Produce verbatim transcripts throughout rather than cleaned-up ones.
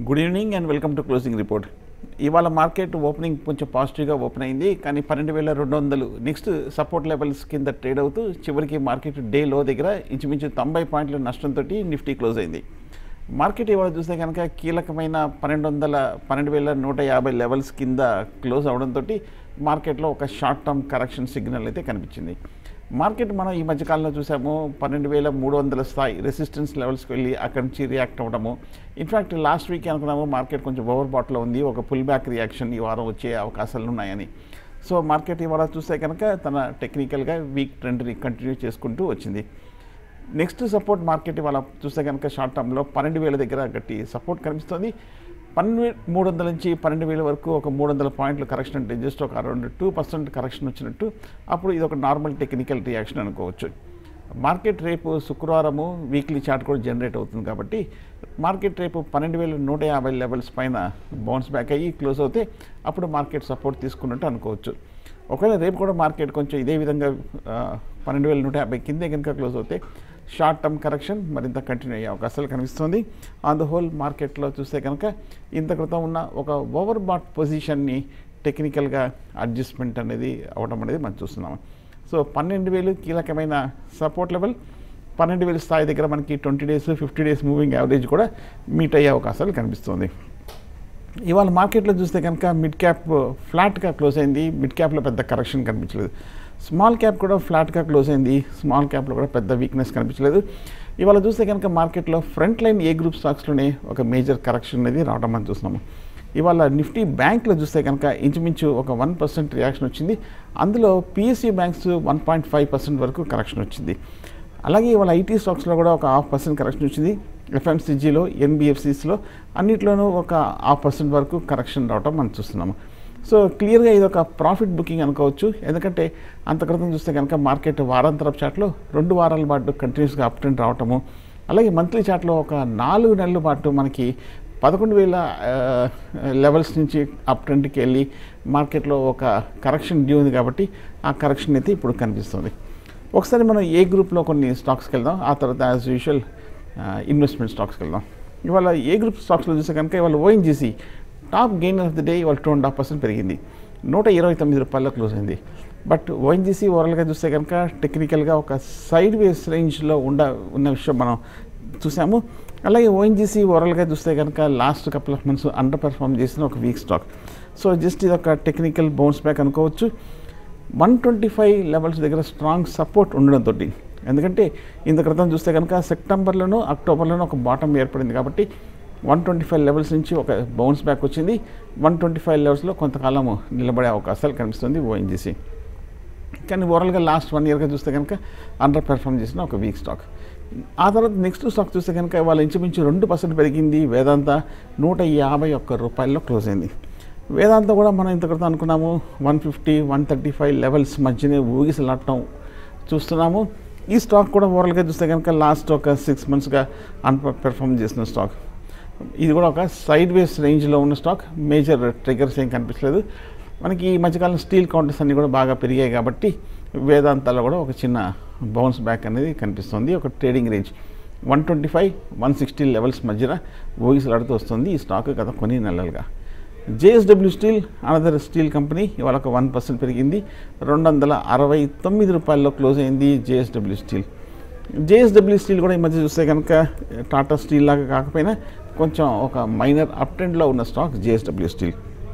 Good evening and welcome to closing report. ఇవాళ market opening కొంచెం పాజిటివ్గా ఓపెన్ అయింది, కానీ పన్నెండు వేల రెండు వందలు నెక్స్ట్ సపోర్ట్ లెవెల్స్ కింద ట్రేడ్ అవుతూ చివరికి మార్కెట్ డే లో దగ్గర ఇంచుమించు తొంభై పాయింట్ల నష్టంతో నిఫ్టీ క్లోజ్ అయింది. మార్కెట్ ఇవాళ చూస్తే కనుక కీలకమైన పన్నెండు వందల పన్నెండు వేల నూట యాభై లెవెల్స్ కింద క్లోజ్ అవడంతో మార్కెట్లో ఒక షార్ట్ టర్మ్ కరెక్షన్ సిగ్నల్ అయితే కనిపించింది. మార్కెట్ మనం ఈ మధ్యకాలంలో చూసాము పన్నెండు వేల మూడు వందల స్థాయి రెసిస్టెన్స్ లెవెల్స్కి వెళ్ళి అక్కడి నుంచి రియాక్ట్ అవ్వడము. ఇన్ఫ్యాక్ట్ లాస్ట్ వీక్ అనుకున్నాము మార్కెట్ కొంచెం ఓవర్ బాట్లో ఉంది, ఒక పుల్ బ్యాక్ రియాక్షన్ ఈ వారం వచ్చే అవకాశాలు ఉన్నాయని. సో మార్కెట్ ఇవాళ చూస్తే కనుక తన టెక్నికల్గా వీక్ ట్రెండ్ని కంటిన్యూ చేసుకుంటూ వచ్చింది. నెక్స్ట్ సపోర్ట్ మార్కెట్ ఇవాళ చూస్తే కనుక షార్ట్ టర్మ్లో పన్నెండు వేల దగ్గర గట్టి సపోర్ట్ కనిపిస్తుంది. పన్నెండు మూడు వందల నుంచి పన్నెండు వేల వరకు ఒక మూడు వందల పాయింట్లు కరెక్షన్ అంటే జస్ట్ ఒక అరౌండ్ టూ పర్సెంట్ కరెక్షన్ వచ్చినట్టు, అప్పుడు ఇది ఒక నార్మల్ టెక్నికల్ రియాక్షన్ అనుకోవచ్చు. మార్కెట్ రేపు శుక్రవారము వీక్లీ చార్ట్ కూడా జనరేట్ అవుతుంది కాబట్టి మార్కెట్ రేపు పన్నెండు వేల నూట యాభై లెవెల్స్ పైన బౌన్స్ బ్యాక్ అయ్యి క్లోజ్ అవుతే అప్పుడు మార్కెట్ సపోర్ట్ తీసుకున్నట్టు అనుకోవచ్చు. ఒకవేళ రేపు కూడా మార్కెట్ కొంచెం ఇదే విధంగా పన్నెండు వేల నూట యాభై కిందే కనుక క్లోజ్ అవుతే షార్ట్ టర్మ్ కరెక్షన్ మరింత కంటిన్యూ అయ్యే అవకాశాలు కనిపిస్తుంది. ఆన్ ద హోల్ మార్కెట్లో చూస్తే కనుక ఇంత క్రితం ఉన్న ఒక ఓవర్ బాట్ పొజిషన్ని టెక్నికల్గా అడ్జస్ట్మెంట్ అనేది అవడం అనేది మనం చూస్తున్నాము. సో పన్నెండు వేలు కీలకమైన సపోర్ట్ లెవెల్, పన్నెండు వేలు స్థాయి దగ్గర మనకి twenty days fifty days moving average కూడా మీట్ అయ్యే అవకాశాలు కనిపిస్తుంది. ఇవాళ మార్కెట్లో చూస్తే కనుక మిడ్ క్యాప్ ఫ్లాట్గా క్లోజ్ అయింది, మిడ్ క్యాప్లో పెద్ద కరెక్షన్ కనిపించలేదు. స్మాల్ క్యాప్ కూడా ఫ్లాట్గా క్లోజ్ అయింది, స్మాల్ క్యాప్లో కూడా పెద్ద వీక్నెస్ కనిపించలేదు. ఇవాళ చూస్తే కనుక మార్కెట్లో ఫ్రంట్ లైన్ ఏ గ్రూప్ స్టాక్స్లోనే ఒక మేజర్ కరెక్షన్ అనేది రావడం మనం చూస్తున్నాము. ఇవాళ నిఫ్టీ బ్యాంక్లో చూస్తే కనుక ఇంచుమించు ఒక వన్ పర్సెంట్ రియాక్షన్ వచ్చింది. అందులో PSU banks one point five percent వరకు కరెక్షన్ వచ్చింది. అలాగే ఇవాళ ఐటీ స్టాక్స్లో కూడా ఒక హాఫ్ పర్సెంట్ కరెక్షన్ వచ్చింది. ఎఫ్ఎంసీజీలో ఎన్బిఎఫ్సిస్లో అన్నిట్లోనూ ఒక హాఫ్ పర్సెంట్ వరకు కరెక్షన్ రావడం మనం చూస్తున్నాము. సో క్లియర్గా ఇది ఒక ప్రాఫిట్ బుకింగ్ అనుకోవచ్చు, ఎందుకంటే అంత క్రితం చూస్తే కనుక మార్కెట్ వారాంతరపు చాట్లో రెండు వారాల పాటు కంటిన్యూస్గా అప్ ట్రెండ్ రావటము, అలాగే మంత్లీ చాట్లో ఒక నాలుగు నెలల పాటు మనకి పదకొండు వేల లెవెల్స్ నుంచి అప్ ట్రెండ్కి వెళ్ళి మార్కెట్లో ఒక కరెక్షన్ డ్యూ ఉంది కాబట్టి ఆ కరెక్షన్ అయితే ఇప్పుడు కనిపిస్తుంది. ఒకసారి మనం ఏ గ్రూప్లో కొన్ని స్టాక్స్కి వెళ్దాం, ఆ తర్వాత యాజ్ యూజువల్ ఇన్వెస్ట్మెంట్ స్టాక్స్కి వెళ్దాం. ఇవాళ ఏ గ్రూప్ స్టాక్స్లో చూస్తే కనుక ఇవాళ ONGC top gain of the day ఇవాళ టూ అండ్ హాఫ్ పర్సెంట్ పెరిగింది, నూట ఇరవై తొమ్మిది రూపాయల్లో క్లోజ్ అయింది. బట్ ఓఎన్జీసీ ఓవరాల్గా చూస్తే కనుక టెక్నికల్గా ఒక సైడ్ వేస్ రేంజ్లో ఉండ ఉన్న విషయం మనం చూసాము. అలాగే ఓఎన్జీసీ ఓవరాల్గా చూస్తే కనుక last couple of months under perform చేసిన ఒక వీక్ స్టాక్. సో జస్ట్ ఇది ఒక టెక్నికల్ బౌన్స్ బ్యాక్ అనుకోవచ్చు. వన్ ట్వంటీ ఫైవ్ లెవెల్స్ దగ్గర స్ట్రాంగ్ సపోర్ట్ ఉండడంతో, ఎందుకంటే ఇంత క్రితం చూస్తే కనుక సెప్టెంబర్లోనూ అక్టోబర్లోనూ ఒక బాటమ్ ఏర్పడింది కాబట్టి వన్ ట్వంటీ ఫైవ్ లెవెల్స్ నుంచి ఒక బౌన్స్ బ్యాక్ వచ్చింది. వన్ ట్వంటీ ఫైవ్ లెవెల్స్లో కొంతకాలము నిలబడే అవకాశాలు కనిపిస్తుంది ఓఎన్జీసీ. కానీ ఓవరాల్గా లాస్ట్ వన్ ఇయర్గా చూస్తే కనుక అండర్ పెర్ఫార్మ్ చేసిన ఒక వీక్ స్టాక్. ఆ తర్వాత నెక్స్ట్ స్టాక్ చూస్తే కనుక వాళ్ళ ఇంచుమించు రెండు పర్సెంట్ పెరిగింది. వేదాంత నూట యాభై ఒక్క రూపాయల్లో క్లోజ్ అయింది. వేదాంత కూడా మనం ఇంత క్రితం అనుకున్నాము one fifty one thirty five levels మధ్యనే ఊగిసలాడటం చూస్తున్నాము. ఈ స్టాక్ కూడా ఓవరాల్గా చూస్తే కనుక లాస్ట్ ఒక సిక్స్ మంత్స్గా అండర్ పెర్ఫార్మ్ చేసిన స్టాక్. ఇది కూడా ఒక సైడ్ వేస్ రేంజ్లో ఉన్న స్టాక్, మేజర్ ట్రిగర్స్ ఏం కనిపించలేదు మనకి. ఈ మధ్యకాలం స్టీల్ కౌంటర్స్ అన్నీ కూడా బాగా పెరిగాయి కాబట్టి వేదాంతాలో కూడా ఒక చిన్న బౌన్స్ బ్యాక్ అనేది కనిపిస్తుంది. ఒక trading range one twenty five one sixty levels మధ్యన ఊగిసలాడుతూ వస్తుంది ఈ స్టాక్ గత కొన్ని నెలలుగా. JSW Steel another steel company ఇవాళ ఒక వన్ పర్సెంట్ పెరిగింది, రెండు వందల అరవై తొమ్మిది రూపాయల్లో క్లోజ్ అయింది జేఎస్డబ్ల్యూ స్టీల్. జేఎస్డబ్ల్యూ స్టీల్ కూడా ఈ మధ్య చూస్తే కనుక టాటా స్టీల్ లాగా కాకపోయినా కొంచెం ఒక మైనర్ అప్ ట్రెండ్లో ఉన్న స్టాక్ జేఎస్డబ్ల్యూ స్టీల్.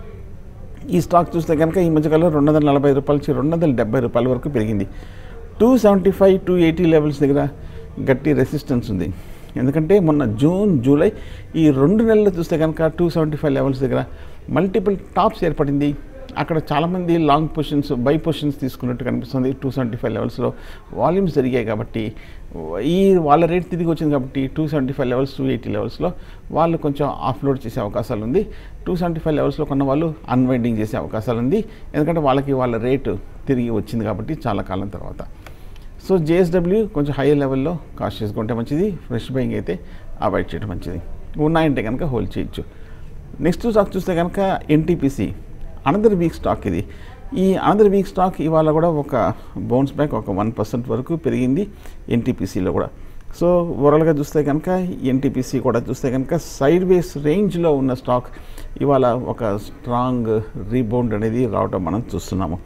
ఈ స్టాక్ చూస్తే కనుక ఈ మధ్యకాలంలో రెండు వందల నలభై రూపాయల నుంచి రెండు వందల డెబ్బై రూపాయల వరకు పెరిగింది. Two seventy five two eighty levels దగ్గర గట్టి రెసిస్టెన్స్ ఉంది, ఎందుకంటే మొన్న జూన్ జూలై ఈ రెండు నెలలు చూస్తే కనుక టూ సెవెంటీ ఫైవ్ లెవెల్స్ దగ్గర మల్టిపుల్ టాప్స్ ఏర్పడింది. అక్కడ చాలామంది లాంగ్ పొజిషన్స్ బై పొజిషన్స్ తీసుకున్నట్టు కనిపిస్తుంది. టూ సెవెంటీ ఫైవ్ లెవెల్స్లో వాల్యూమ్స్ జరిగాయి కాబట్టి ఈ వాళ్ళ రేట్ తిరిగి వచ్చింది కాబట్టి two seventy five levels two eighty లెవెల్స్లో వాళ్ళు కొంచెం ఆఫ్లోడ్ చేసే అవకాశాలు ఉంది. టూ సెవెంటీ ఫైవ్ లెవెల్స్లో కొన్న వాళ్ళు అన్వైండింగ్ చేసే అవకాశాలు ఉంది, ఎందుకంటే వాళ్ళకి వాళ్ళ రేటు తిరిగి వచ్చింది కాబట్టి చాలా కాలం తర్వాత. సో జేఎస్డబ్ల్యూ కొంచెం హైయర్ లెవెల్లో కాస్ట్ చేసుకుంటే మంచిది, ఫ్రెష్ బయింగ్ అయితే అవాయిడ్ చేయడం మంచిది. ఉన్నాయంటే కనుక హోల్డ్ చేయొచ్చు. నెక్స్ట్ స్టాక్ చూస్తే కనుక ఎన్టీపీసీ అనదర్ వీక్ స్టాక్. ఇది ఈ అనదర్ వీక్ స్టాక్ ఇవాళ కూడా ఒక బౌన్స్ బ్యాక్ ఒక వన్ పర్సెంట్ వరకు పెరిగింది ఎన్టీపీసీలో కూడా. సో ఓవరాల్గా చూస్తే కనుక ఎన్టీపీసీ కూడా చూస్తే కనుక సైడ్ వేస్ రేంజ్లో ఉన్న స్టాక్ ఇవాళ ఒక స్ట్రాంగ్ రీబౌండ్ అనేది రావడం మనం చూస్తున్నాము.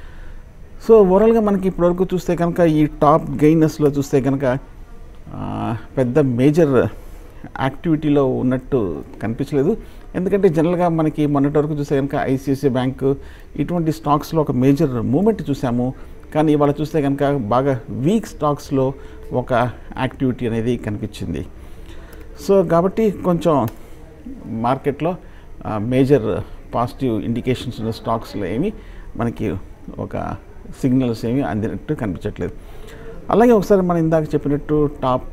సో ఓవరాల్గా మనకి ఇప్పటివరకు చూస్తే కనుక ఈ టాప్ గెయినర్స్లో చూస్తే కనుక పెద్ద మేజర్ యాక్టివిటీలో ఉన్నట్టు కనిపించలేదు. ఎందుకంటే జనరల్గా మనకి మొన్నటి వరకు చూస్తే కనుక ఐసిఐసిఐ బ్యాంకు ఇటువంటి స్టాక్స్లో ఒక మేజర్ మూమెంట్ చూసాము. కానీ ఇవాళ చూస్తే కనుక బాగా వీక్ స్టాక్స్లో ఒక యాక్టివిటీ అనేది కనిపించింది. సో కాబట్టి కొంచెం మార్కెట్లో మేజర్ పాజిటివ్ ఇండికేషన్స్ ఉన్న స్టాక్స్లో ఏమి మనకి ఒక సిగ్నల్స్ ఏమి అందినట్టు కనిపించట్లేదు. అలాగే ఒకసారి మనం ఇందాక చెప్పినట్టు టాప్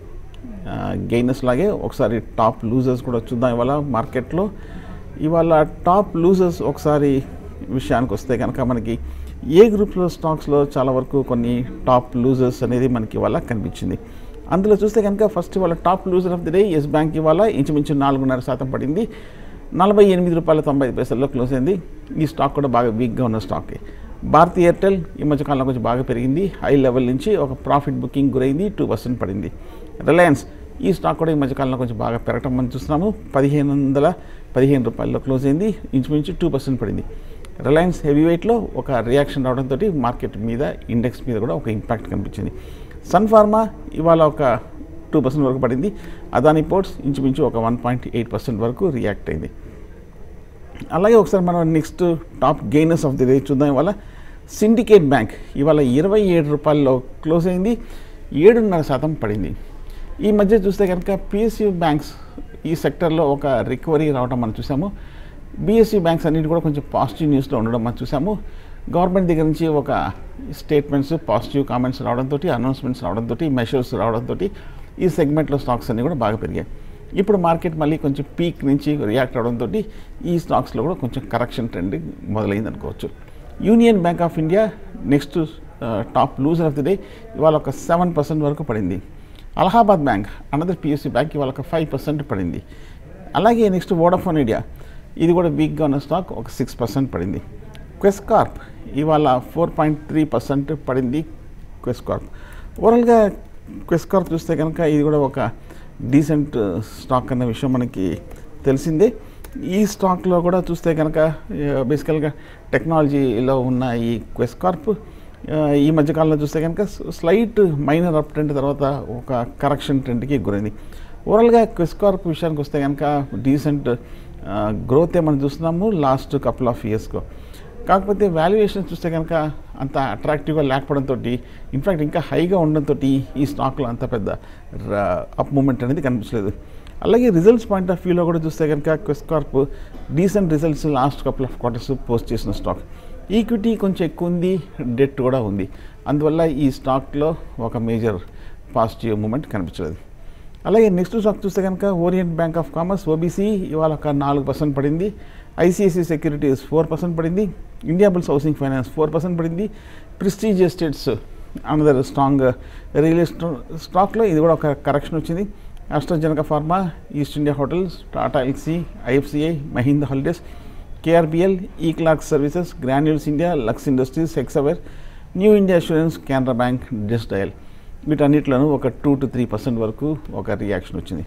గెయినర్స్ లాగే ఒకసారి టాప్ లూజర్స్ కూడా చూద్దాం ఇవాళ మార్కెట్లో. ఇవాళ టాప్ లూజర్స్ ఒకసారి విషయానికి వస్తే కనుక మనకి ఏ గ్రూప్లో స్టాక్స్లో చాలా వరకు కొన్ని టాప్ లూజర్స్ అనేది మనకి ఇవాళ కనిపించింది. అందులో చూస్తే కనుక ఫస్ట్ ఇవాళ top loser of the day Yes Bank ఇవాళ ఇంచుమించు నాలుగున్నర శాతం పడింది. నలభై ఎనిమిది రూపాయల తొంభై ఐదు పైసల్లో క్లోజ్ అయింది. ఈ స్టాక్ కూడా బాగా వీక్గా ఉన్న స్టాకే. భారతీ ఎయిర్టెల్ ఈ మధ్యకాలంలో కొంచెం బాగా పెరిగింది. హై లెవెల్ నుంచి ఒక ప్రాఫిట్ బుకింగ్ గురైంది, టూ పర్సెంట్ పడింది. రిలయన్స్ ఈ స్టాక్ కూడా ఈ మధ్యకాలంలో కొంచెం బాగా పెరగటం మనం చూస్తున్నాము. పదిహేను వందల పదిహేను రూపాయల్లో క్లోజ్ అయింది, ఇంచుమించు టూ పర్సెంట్ పడింది. రిలయన్స్ హెవీ వెయిట్లో ఒక రియాక్షన్ రావడంతో మార్కెట్ మీద ఇండెక్స్ మీద కూడా ఒక ఇంపాక్ట్ కనిపించింది. సన్ ఫార్మా ఇవాళ ఒక టూ పర్సెంట్ వరకు పడింది. అదాని పోర్ట్స్ ఇంచుమించు ఒక వన్ పాయింట్ ఎయిట్ పర్సెంట్ వరకు రియాక్ట్ అయింది. అలాగే ఒకసారి మనం next top gainers of the day చూద్దాం. ఇవాళ సిండికేట్ బ్యాంక్ ఇవాళ ఇరవై ఏడు రూపాయల్లో క్లోజ్ అయింది, ఏడున్నర శాతం పడింది. ఈ మధ్య చూస్తే కనుక పిఎస్యూ బ్యాంక్స్ ఈ సెక్టర్లో ఒక రికవరీ రావడం మనం చూసాము. బిఎస్యూ బ్యాంక్స్ అన్నిటి కూడా కొంచెం పాజిటివ్ న్యూస్లో ఉండడం మనం చూసాము. గవర్నమెంట్ దగ్గర నుంచి ఒక స్టేట్మెంట్స్, పాజిటివ్ కామెంట్స్ రావడంతో, అనౌన్స్మెంట్స్ రావడంతో, మెషర్స్ రావడంతో ఈ సెగ్మెంట్లో స్టాక్స్ అన్నీ కూడా బాగా పెరిగాయి. ఇప్పుడు మార్కెట్ మళ్ళీ కొంచెం పీక్ నుంచి రియాక్ట్ అవడంతో ఈ స్టాక్స్లో కూడా కొంచెం కరెక్షన్ ట్రెండ్ మొదలైంది అనుకోవచ్చు. Union Bank of India next top loser of the day ఇవాళ ఒక సెవెన్ పర్సెంట్ వరకు పడింది. Allahabad Bank another PSC bank ఇవాళ ఒక ఫైవ్ పర్సెంట్ పడింది. అలాగే నెక్స్ట్ వోడాఫోన్ ఐడియా ఇది కూడా వీక్గా ఉన్న స్టాక్ ఒక సిక్స్ పర్సెంట్ పడింది. క్వెస్ కార్ప్ ఇవాళ ఫోర్ పాయింట్ త్రీ పర్సెంట్ పడింది. క్వెస్ కార్ప్ ఓవరాల్గా క్వెస్ కార్ప్ చూస్తే కనుక ఇది కూడా ఒక డీసెంట్ స్టాక్ అన్న విషయం మనకి తెలిసిందే. ఈ స్టాక్లో కూడా చూస్తే కనుక బేసికల్గా టెక్నాలజీలో ఉన్న ఈ క్వెస్ కార్ప్ ఈ మధ్యకాలంలో చూస్తే కనుక స్లైట్ మైనర్ అప్ ట్రెండ్ తర్వాత ఒక కరెక్షన్ ట్రెండ్కి గురైంది. ఓవరాల్గా క్వెస్ కార్ప్ విషయానికి వస్తే కనుక డీసెంట్ గ్రోతే మనం చూస్తున్నాము లాస్ట్ కపుల్ ఆఫ్ ఇయర్స్లో. కాకపోతే వాల్యుయేషన్ చూస్తే కనుక అంత అట్రాక్టివ్గా లేకపోవడంతో, ఇన్ఫ్యాక్ట్ ఇంకా హైగా ఉండడంతో ఈ స్టాక్లో అంత పెద్ద అప్ మూమెంట్ అనేది కనిపించలేదు. అలాగే రిజల్ట్స్ పాయింట్ ఆఫ్ వ్యూలో కూడా చూస్తే కనుక Quess Corp decent results last couple of quarters post చేసిన స్టాక్. ఈక్విటీ కొంచెం ఎక్కువ ఉంది, డెట్ కూడా ఉంది. అందువల్ల ఈ స్టాక్లో ఒక మేజర్ పాజిటివ్ మూమెంట్ కనిపించలేదు. అలాగే నెక్స్ట్ స్టాక్ చూస్తే కనుక Orient Bank of Commerce OBC ఇవాళ ఒక నాలుగు పర్సెంట్ పడింది. ఐసిఐసిఐ సెక్యూరిటీస్ ఫోర్ పర్సెంట్ పడింది. Indiabulls Housing Finance four percent పడింది. Prestige Estates another strong real estate స్టాక్లో ఇది కూడా ఒక కరెక్షన్ వచ్చింది. AstraZeneca Pharma, East India Hotels, Tata Elxsi, IFCI, Mahindra Holidays, KRBL, eClerx Services, Granules India, Lux Industries, Hexaware, New India Assurance, Canara Bank, Just Dial వీటన్నిటిలోనూ ఒక two to three percent వరకు ఒక reaction వచ్చింది.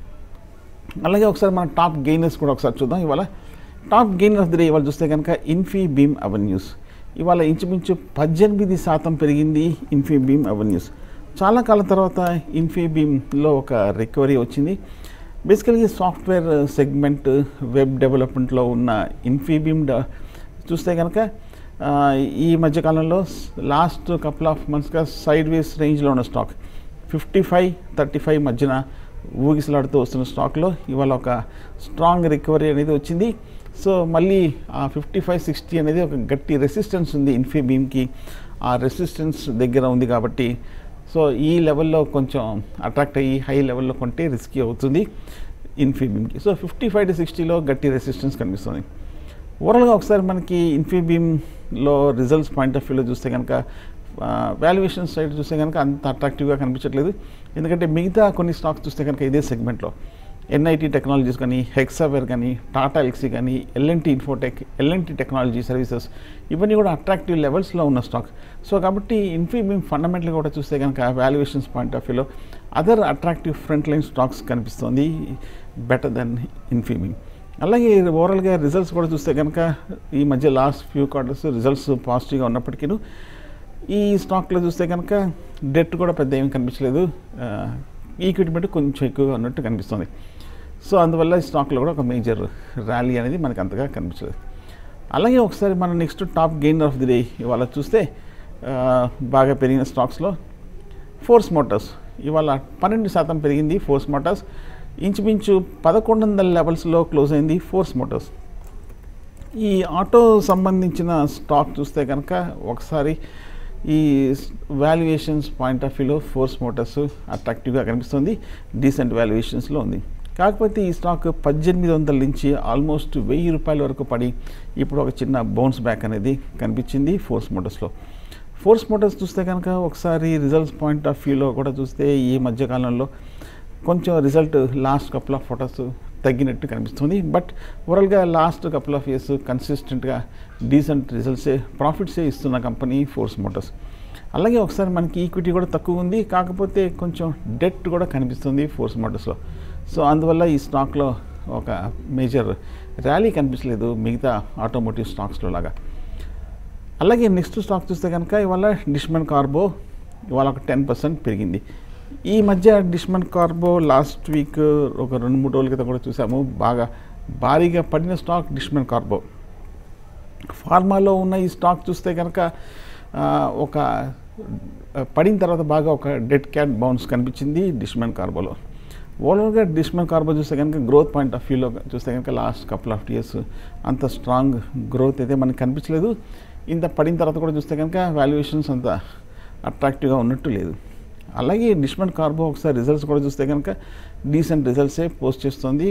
అలాగే ఒకసారి మన టాప్ గెయినర్స్ కూడా ఒకసారి చూద్దాం. ఇవాళ top gainer of the day ఇవాళ చూస్తే కనుక ఇన్ఫీబీమ్ అవెన్యూస్ ఇవాళ ఇంచుమించు పద్దెనిమిది శాతం పెరిగింది. ఇన్ఫీబీమ్ అవెన్యూస్ చాలా కాలం తర్వాత ఇన్ఫీబీమ్లో ఒక రికవరీ వచ్చింది. బేసికల్గా సాఫ్ట్వేర్ సెగ్మెంట్, వెబ్ డెవలప్మెంట్లో ఉన్న ఇన్ఫీబీమ్ చూస్తే కనుక ఈ మధ్యకాలంలో లాస్ట్ కపుల్ ఆఫ్ మంత్స్గా సైడ్ వేస్ రేంజ్లో ఉన్న stock fifty five thirty five మధ్యన ఊగిసలాడుతూ వస్తున్న స్టాక్లో ఇవాళ ఒక స్ట్రాంగ్ రికవరీ అనేది వచ్చింది. సో మళ్ళీ ఆ ఫిఫ్టీ ఫైవ్ సిక్స్టీ అనేది ఒక గట్టి రెసిస్టెన్స్ ఉంది ఇన్ఫీబీమ్కి. ఆ రెసిస్టెన్స్ దగ్గర ఉంది కాబట్టి సో ఈ లెవెల్లో కొంచెం అట్రాక్ట్ అయ్యి హై లెవెల్లో కొంటే రిస్కీ అవుతుంది ఇన్ఫీబీమ్కి. సో ఫిఫ్టీ ఫైవ్ టు సిక్స్టీలో గట్టి రెసిస్టెన్స్ కనిపిస్తుంది. ఓవరాల్గా ఒకసారి మనకి ఇన్ఫీబీమ్లో రిజల్ట్స్ పాయింట్ ఆఫ్ వ్యూలో చూస్తే కనుక వాల్యుయేషన్ సైడ్ చూస్తే కనుక అంత అట్రాక్టివ్గా కనిపించట్లేదు. ఎందుకంటే మిగతా కొన్ని స్టాక్స్ చూస్తే కనుక ఇదే సెగ్మెంట్లో ఎన్ఐటీ టెక్నాలజీస్ కానీ, హెక్సావేర్ కానీ, టాటా ఎల్సీ కానీ, LNT Infotech, LNT technology services ఇవన్నీ కూడా అట్రాక్టివ్ లెవెల్స్లో ఉన్న స్టాక్. సో కాబట్టి ఇన్ఫీబీమ్ ఫండమెంటల్గా కూడా చూస్తే కనుక వాల్యుయేషన్స్ పాయింట్ ఆఫ్ వ్యూలో other attractive front line stocks కనిపిస్తుంది బెటర్ దెన్ ఇన్ఫీబీమ్. అలాగే ఓవరాల్గా రిజల్ట్స్ కూడా చూస్తే కనుక ఈ మధ్య లాస్ట్ ఫ్యూ క్వార్టర్స్ రిజల్ట్స్ పాజిటివ్గా ఉన్నప్పటికీ ఈ స్టాక్లో చూస్తే కనుక డెట్ కూడా పెద్ద ఏమి కనిపించలేదు, ఈక్విటీ బట్టి కొంచెం ఎక్కువగా ఉన్నట్టు కనిపిస్తుంది. సో అందువల్ల ఈ స్టాక్లో కూడా ఒక మేజర్ ర్యాలీ అనేది మనకు అంతగా కనిపించలేదు. అలాగే ఒకసారి మనం next top gainer of the day ఇవాళ చూస్తే బాగా పెరిగిన స్టాక్స్లో ఫోర్స్ మోటార్స్ ఇవాళ పన్నెండు శాతం పెరిగింది. ఫోర్స్ మోటార్స్ ఇంచుమించు పదకొండు వందల లెవెల్స్లో క్లోజ్ అయింది ఫోర్స్ మోటార్స్. ఈ ఆటో సంబంధించిన స్టాక్ చూస్తే కనుక ఒకసారి ఈ వాల్యుయేషన్స్ పాయింట్ ఆఫ్ వ్యూలో ఫోర్స్ మోటార్స్ అట్రాక్టివ్గా కనిపిస్తుంది, డీసెంట్ వాల్యుయేషన్స్లో ఉంది. కాకపోతే ఈ స్టాక్ పద్దెనిమిది వందల నుంచి ఆల్మోస్ట్ వెయ్యి రూపాయల వరకు పడి ఇప్పుడు ఒక చిన్న బౌన్స్ బ్యాక్ అనేది కనిపించింది ఫోర్స్ మోటార్స్లో. ఫోర్స్ మోటార్స్ చూస్తే కనుక ఒకసారి రిజల్ట్స్ పాయింట్ ఆఫ్ వ్యూలో కూడా చూస్తే ఈ మధ్యకాలంలో కొంచెం result last couple of photos తగ్గినట్టు కనిపిస్తుంది. బట్ ఓవరాల్గా లాస్ట్ కపుల్ ఆఫ్ ఇయర్స్ కన్సిస్టెంట్గా డీసెంట్ రిజల్ట్సే ప్రాఫిట్సే ఇస్తున్న కంపెనీ ఫోర్స్ మోటార్స్. అలాగే ఒకసారి మనకి ఈక్విటీ కూడా తక్కువ ఉంది, కాకపోతే కొంచెం డెట్ కూడా కనిపిస్తుంది ఫోర్స్ మోటార్స్లో. సో అందువల్ల ఈ స్టాక్లో ఒక మేజర్ ర్యాలీ కనిపించలేదు మిగతా ఆటోమోటివ్ స్టాక్స్లో లాగా. అలాగే నెక్స్ట్ స్టాక్ చూస్తే కనుక ఇవాళ డిష్మన్ కార్బో ఇవాళ ఒక టెన్ పర్సెంట్ పెరిగింది. ఈ మధ్య డిష్మన్ కార్బో లాస్ట్ వీక్ ఒక రెండు మూడు రోజుల క్రితం కూడా చూసాము, బాగా భారీగా పడిన స్టాక్ డిష్మన్ కార్బో. ఫార్మాలో ఉన్న ఈ స్టాక్ చూస్తే కనుక ఒక పడిన తర్వాత బాగా ఒక డెడ్ క్యాట్ బౌన్స్ కనిపించింది డిష్మన్ కార్బోలో. ఓవరాల్గా డిష్మన్ కార్బో చూస్తే కనుక గ్రోత్ పాయింట్ ఆఫ్ వ్యూలో చూస్తే కనుక లాస్ట్ కపుల్ ఆఫ్ ఇయర్స్ అంత స్ట్రాంగ్ గ్రోత్ అయితే మనకు కనిపించలేదు. ఇంత పడిన తర్వాత కూడా చూస్తే కనుక వాల్యుయేషన్స్ అంత అట్రాక్టివ్గా ఉన్నట్టు లేదు. అలాగే డిష్మన్ కార్బో ఒకసారి రిజల్ట్స్ కూడా చూస్తే కనుక డీసెంట్ రిజల్ట్సే పోస్ట్ చేస్తుంది,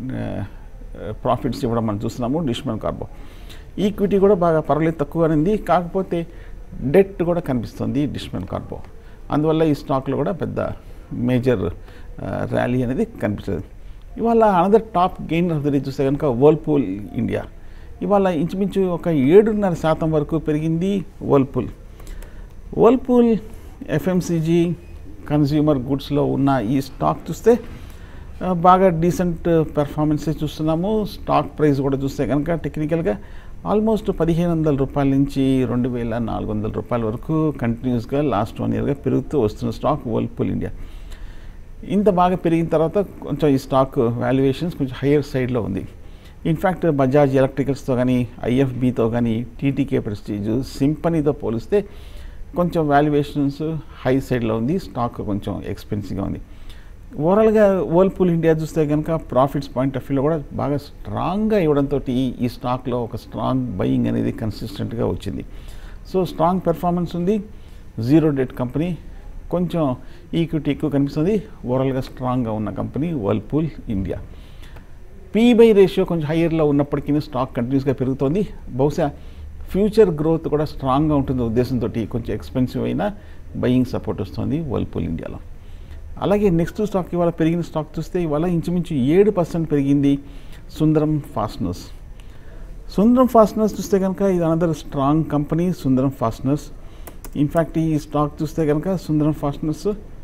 ప్రాఫిట్స్ ఇవ్వడం మనం చూస్తున్నాము డిష్మన్ కార్బో. ఈక్విటీ కూడా బాగా పర్వాలేదు తక్కువ ఉంది, కాకపోతే డెట్ కూడా కనిపిస్తుంది డిష్మన్ కార్బో. అందువల్ల ఈ స్టాక్లో కూడా పెద్ద మేజర్ ర్యాలీ అనేది కనిపించదు. ఇవాళ another top gainer of the day చూస్తే కనుక వర్ల్పూల్ ఇండియా ఇవాళ ఇంచుమించు ఒక ఏడున్నర శాతం వరకు పెరిగింది వర్ల్పూల్. వర్ల్పూల్ ఎఫ్ఎంసీజీ కన్జ్యూమర్ గుడ్స్లో ఉన్న ఈ స్టాక్ చూస్తే బాగా డీసెంట్ పెర్ఫార్మెన్సే చూస్తున్నాము. స్టాక్ ప్రైస్ కూడా చూస్తే కనుక టెక్నికల్గా ఆల్మోస్ట్ పదిహేను వందల రూపాయల నుంచి రెండు వేల నాలుగు వందల రూపాయల వరకు కంటిన్యూస్గా లాస్ట్ వన్ ఇయర్గా పెరుగుతూ వస్తున్న స్టాక్ వర్ల్పూల్ ఇండియా. ఇంత బాగా పెరిగిన తర్వాత కొంచెం ఈ స్టాక్ వాల్యుయేషన్స్ కొంచెం హయ్యర్ సైడ్లో ఉంది. ఇన్ఫ్యాక్ట్ బజాజ్ ఎలక్ట్రికల్స్తో కానీ ఐఎఫ్బితో కానీ టీటీకే ప్రెస్టీజ్ సింపనీతో పోలిస్తే కొంచెం వాల్యుయేషన్స్ హై సైడ్లో ఉంది, స్టాక్ కొంచెం ఎక్స్పెన్సివ్గా ఉంది. ఓవరాల్గా వర్ల్పూల్ ఇండియా చూస్తే కనుక ప్రాఫిట్స్ పాయింట్ ఆఫ్ వ్యూలో కూడా బాగా స్ట్రాంగ్గా ఇవ్వడంతో ఈ స్టాక్లో ఒక స్ట్రాంగ్ బయింగ్ అనేది కన్సిస్టెంట్గా వచ్చింది. సో స్ట్రాంగ్ పెర్ఫార్మెన్స్ ఉంది, జీరో డెట్ కంపెనీ, కొంచెం ఈక్విటీ ఎక్కువ కనిపిస్తుంది. ఓవరాల్గా స్ట్రాంగ్గా ఉన్న company Whirlpool India. P by ratio కొంచెం హయ్యర్లో ఉన్నప్పటికీ స్టాక్ కంటిన్యూస్గా పెరుగుతోంది. బహుశా ఫ్యూచర్ గ్రోత్ కూడా స్ట్రాంగ్గా ఉంటుంది ఉద్దేశంతో కొంచెం ఎక్స్పెన్సివ్ అయినా బయింగ్ సపోర్ట్ వస్తుంది వర్ల్పూల్ ఇండియాలో. అలాగే నెక్స్ట్ స్టాక్ ఇవాళ పెరిగిన స్టాక్ చూస్తే ఇవాళ ఇంచుమించు ఏడు పర్సెంట్ పెరిగింది సుందరం ఫాస్టనర్స్. సుందరం ఫాస్టనర్స్ చూస్తే కనుక ఇది another strong company Sundaram fasteners. In fact ఈ స్టాక్ చూస్తే కనుక సుందరం ఫాస్టనర్స్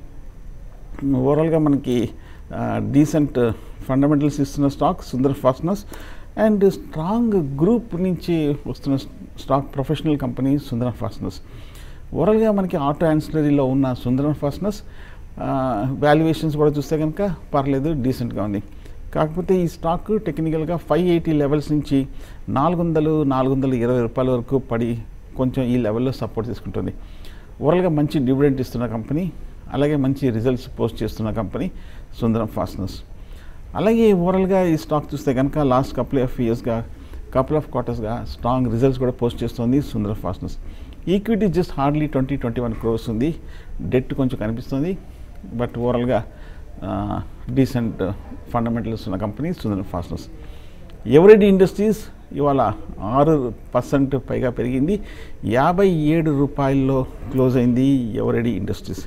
ఓవరాల్గా మనకి డీసెంట్ ఫండమెంటల్స్ ఇస్తున్న stock Sundaram fasteners and strong group నుంచి వస్తున్న stock professional company Sundaram fasteners. ఓవరాల్గా మనకి ఆటో యాన్సిలరీలో ఉన్న సుందరం ఫాస్టనర్స్ వాల్యుయేషన్స్ కూడా చూస్తే కనుక పర్లేదు, డీసెంట్గా ఉంది. కాకపోతే ఈ స్టాక్ టెక్నికల్గా ఫైవ్ ఎయిటీ లెవెల్స్ నుంచి నాలుగు వందలు నాలుగు వందల ఇరవై రూపాయల వరకు పడి కొంచెం ఈ లెవెల్లో సపోర్ట్ తీసుకుంటుంది. ఓవరాల్గా మంచి డివిడెంట్ ఇస్తున్న కంపెనీ, అలాగే మంచి రిజల్ట్స్ పోస్ట్ చేస్తున్న కంపెనీ సుందరం ఫాస్టనర్స్. అలాగే ఓవరాల్గా ఈ స్టాక్ చూస్తే కనుక లాస్ట్ కపుల్ ఆఫ్ ఇయర్స్గా కపుల్ ఆఫ్ క్వార్టర్స్గా స్ట్రాంగ్ రిజల్ట్స్ కూడా పోస్ట్ చేస్తుంది Sundaram fasteners. Equity just hardly twenty twenty one crores ఉంది, డెట్ కొంచెం కనిపిస్తుంది. బట్ ఓవరాల్గా డీసెంట్ ఫండమెంటల్స్ ఉన్న company Sundaram fasteners. Eveready Industries ఇవాళ ఆరు పర్సెంట్ పైగా పెరిగింది, యాభై ఏడు రూపాయల్లో క్లోజ్ అయింది ఎవరెడీ ఇండస్ట్రీస్.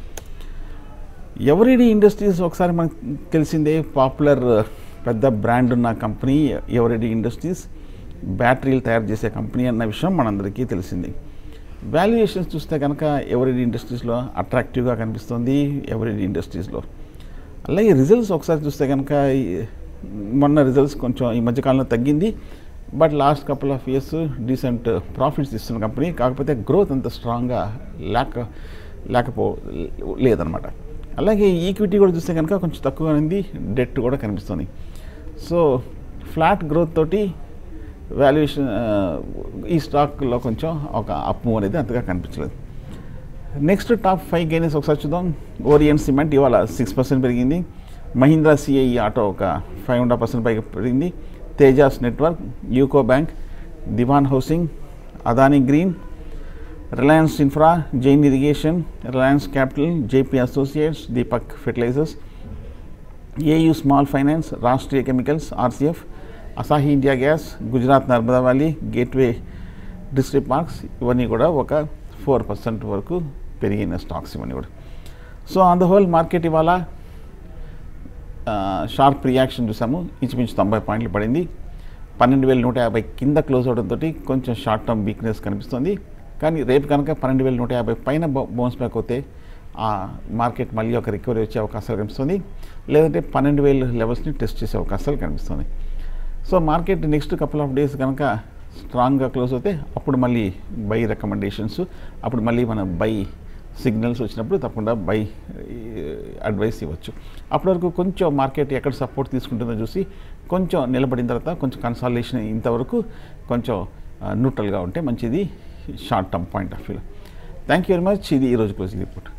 ఎవరెడీ ఇండస్ట్రీస్ ఒకసారి మనకు తెలిసిందే, పాపులర్ పెద్ద బ్రాండ్ ఉన్న కంపెనీ ఎవరెడీ ఇండస్ట్రీస్, బ్యాటరీలు తయారు చేసే కంపెనీ అన్న విషయం మనందరికీ తెలిసింది. వాల్యుయేషన్స్ చూస్తే కనుక ఎవరిడి ఇండస్ట్రీస్లో అట్రాక్టివ్గా కనిపిస్తుంది ఎవరిడి ఇండస్ట్రీస్లో. అలాగే రిజల్ట్స్ ఒకసారి చూస్తే కనుక మొన్న రిజల్ట్స్ కొంచెం ఈ మధ్యకాలంలో తగ్గింది, but last couple of years decent profits ఇస్తున్న కంపెనీ. కాకపోతే గ్రోత్ అంత స్ట్రాంగ్గా లేక లేకపో లేదనమాట. అలాగే ఈక్విటీ కూడా చూస్తే కనుక కొంచెం తక్కువగా ఉంది, డెట్ కూడా కనిపిస్తుంది. సో ఫ్లాట్ గ్రోత్ తోటి వాల్యుయేషన్ ఈ స్టాక్లో కొంచెం ఒక అప్ మూవ్ అనేది అంతగా కనిపించలేదు. నెక్స్ట్ టాప్ ఫైవ్ గెయినర్స్ ఒకసారి చూద్దాం. ఓరియంట్ సిమెంట్ ఇవాళ సిక్స్ పర్సెంట్ పెరిగింది. మహీంద్రా సిఐఈ ఆటో ఒక ఫైవ్ హండ్రెడ్ పర్సెంట్ పైగా పెరిగింది. Tejas Network, UCO Bank, Dewan Housing, Adani Green, Reliance Infra, Jain Irrigation, Reliance Capital, JP Associates, Deepak Fertilizers, AU Small Finance, Rashtriya Chemicals, RCF, Asahi India glass, Gujarat Narmada Valley, Gateway district marks ఇవన్నీ కూడా ఒక four percent వరకు పెరిగిన stocks ఇవన్నీ కూడా. So on the whole market ఇవాళ sharp reaction చూసాము. ఇంచుమించు తొంభై పాయింట్లు పడింది. పన్నెండు వేల నూట యాభై కింద క్లోజ్ అవడంతో కొంచెం షార్ట్ టర్మ్ వీక్నెస్ కనిపిస్తుంది. కానీ రేపు కనుక పన్నెండు వేల నూట యాభై పైన బౌన్స్ బ్యాక్ అవుతే ఆ మార్కెట్ మళ్ళీ ఒక రికవరీ వచ్చే అవకాశాలు కనిపిస్తుంది. లేదంటే పన్నెండు వేల లెవెల్స్ని టెస్ట్ చేసే అవకాశాలు కనిపిస్తుంది. So market next couple of days కనుక స్ట్రాంగ్గా క్లోజ్ అవుతే అప్పుడు మళ్ళీ బై రికమెండేషన్స్, అప్పుడు మళ్ళీ మన బై సిగ్నల్స్ వచ్చినప్పుడు తప్పకుండా బై అడ్వైస్ ఇవ్వచ్చు. అప్పటి వరకు కొంచెం మార్కెట్ ఎక్కడ సపోర్ట్ తీసుకుంటుందో చూసి కొంచెం నిలబడిన తర్వాత కొంచెం కన్సాలిడేషన్ ఇంతవరకు కొంచెం న్యూట్రల్గా ఉంటే మంచిది షార్ట్ టర్మ్ పాయింట్ ఆఫ్ వ్యూలో. Thank you very much. ఇది ఈరోజు క్లోజింగ్ రిపోర్ట్.